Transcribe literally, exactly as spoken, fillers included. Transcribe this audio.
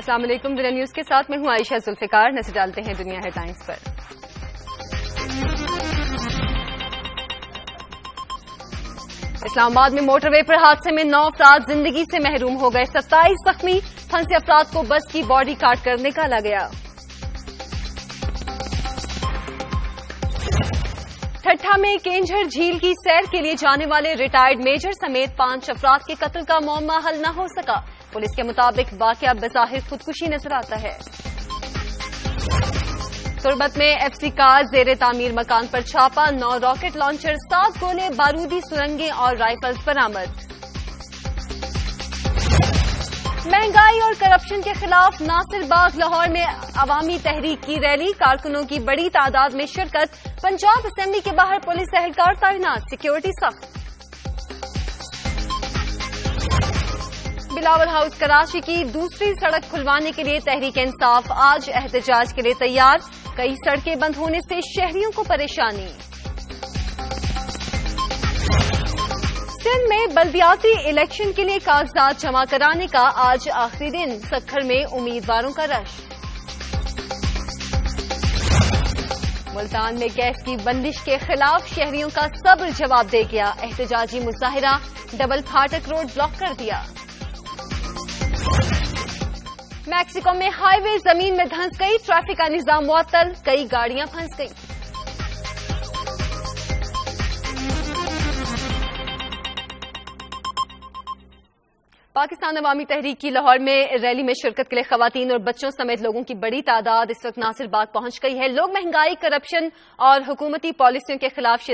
السلام علیکم، دنیا نیوز کے ساتھ میں ہوں عائشہ ذوالفقار۔ نظر ڈالتے ہیں دنیا ہے ٹائمز پر۔ اسلام آباد میں موٹر وے پر حادثے میں نو افراد زندگی سے محروم ہو گئے، ستائیس زخمی، پھنسے افراد کو بس کی باڈی کاٹ کر نکالا گیا۔ ٹھٹھا میں کینجھر جھیل کی سیر کے لیے جانے والے ریٹائرڈ میجر سمیت پانچ افراد کے قتل کا معمہ حل نہ ہو سکا۔ پولیس کے مطابق واقعہ بظاہر خودکشی نظر آتا ہے۔ تربت میں ایف سی کار زیر تعمیر مکان پر چھاپا، نو راکٹ لانچر، سات گولے، بارودی سرنگیں اور رائفلز برآمد۔ مہنگائی اور کرپشن کے خلاف ناصر باغ لاہور میں عوامی تحریک کی ریلی، کارکنوں کی بڑی تعداد میں شرکت، پنجاب اسمبلی کے باہر پولیس اہلکار تعینات، سیکیورٹی سخت۔ بلاول ہاؤس کراچی کی دوسری سڑک کھلوانے کے لیے تحریک انصاف آج احتجاج کے لیے تیار، کئی سڑکیں بند ہونے سے شہریوں کو پریشانی۔ سندھ میں بلدیاتی الیکشن کے لیے کاغذات جمع کرانے کا آج آخری دن، سکھر میں امیدواروں کا رش۔ ملتان میں گیس کی بندش کے خلاف شہریوں کا صبر جواب دے گیا، احتجاجی مظاہرہ ڈبل پھاٹک روڈ بلاک کر دیا۔ میکسیکو میں ہائی وے زمین میں دھنس گئی، ٹریفک کا نظام معطل، کئی گاڑیاں پھنس گئی۔ پاکستان عوامی تحریک کی لاہور میں ریلی میں شرکت کے لیے خواتین اور بچوں سمیت لوگوں کی بڑی تعداد اس وقت ناصر باغ پہنچ گئی ہے۔ لوگ مہنگائی، کرپشن اور حکومتی پالیسیوں کے خلاف